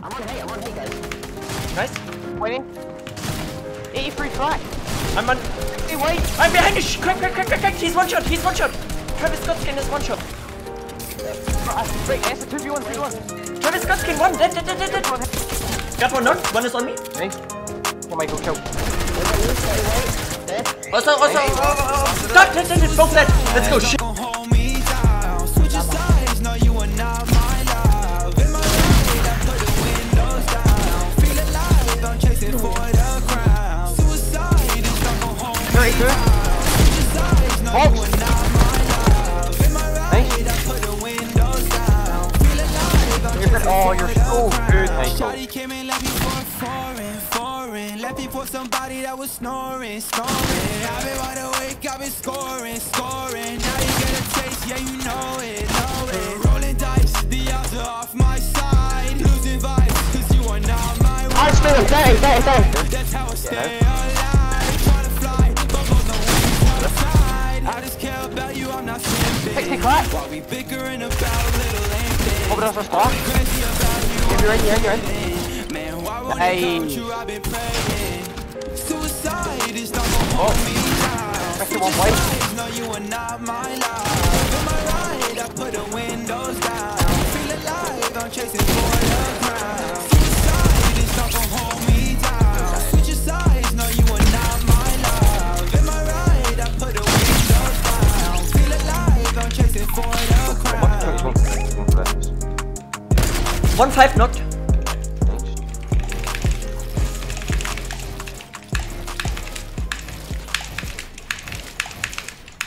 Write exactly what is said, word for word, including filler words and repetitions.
I'm on hay, I'm on hay, guys. Nice. Waiting. eighty-three flat. I'm on. Hey, wait. I'm behind you. Crack, crack, crack, crack, crack. He's one shot. He's one shot. Travis Scott skin is one shot. Wait, answer two v one, two v one. Travis Scott skin one. Dead, dead, dead, dead, dead. Got one knocked. One is on me. Nice. Oh my god, kill. Also, also. Stop, dead, dead, dead. Both dead. Let's go. Shit. thirty-two. Oh! Nice. Oh, you're so good, Michael. Let me put somebody that was snoring, snoring. I've been wide awake, I've been scoring, scoring. Now you get a taste, yeah, you know it, know it. Rolling dice, the odds are off my side. Losing vibes, cause you are not my wife. I just feel thirty, thirty, thirty. That's how I stay alive. Try to fly, but both no wings on the side. I just care about you, I'm not simping. sixty clap. While we bickering about little lame things. Over there for star. Crazy about you. If you're in, you're in, you're in. Man, why won't Hey. it come true? I've been praying. Suicide is not gonna hold me down. Back to one way. No, you are not my love. Am I right? I put the windows down. Feel alive, I'm chasing for the crown. Suicide is not gonna hold me down. Switch your sides, no, you are not my love. Am I right? I put the windows down. Feel alive, I'm chasing for the crown. One five knocked.